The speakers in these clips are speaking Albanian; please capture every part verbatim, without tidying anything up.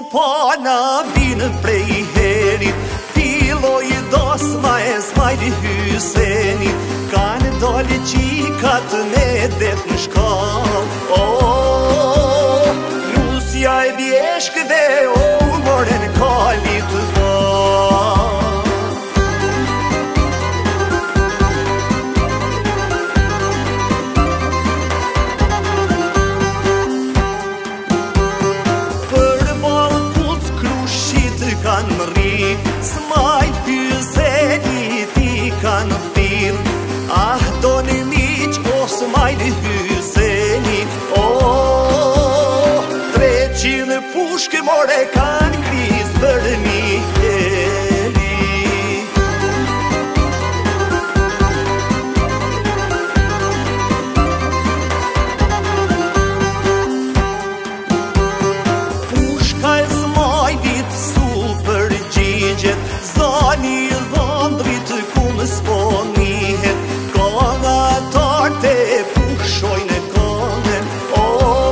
pana vinë prej herit, filloj dos ma e smajli Hysenit, kanë doli qikat me det në shkall. O, Lusja e bjeshk dhe o moren kalit dha. Kanë mri, smajt Hysenit i kanë thirr. Ah, do në miq, o smajt Hysenit, o, treqind pushke more kanë kriz për Miheli. Pushka e smajtit zani dhëndrit ku më sponihet, kona tarte pushojnë e konen. O,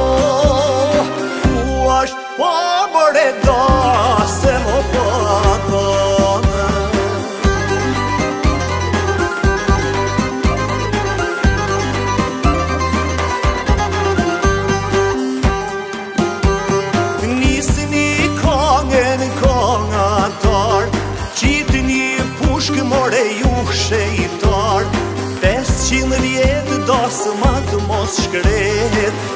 ku ashtë pa bërë da se më patone. Nisni kongen kongatar, qitë një pushkë more ju shejtar, pesë qind vjetë dasë matë mos shkret.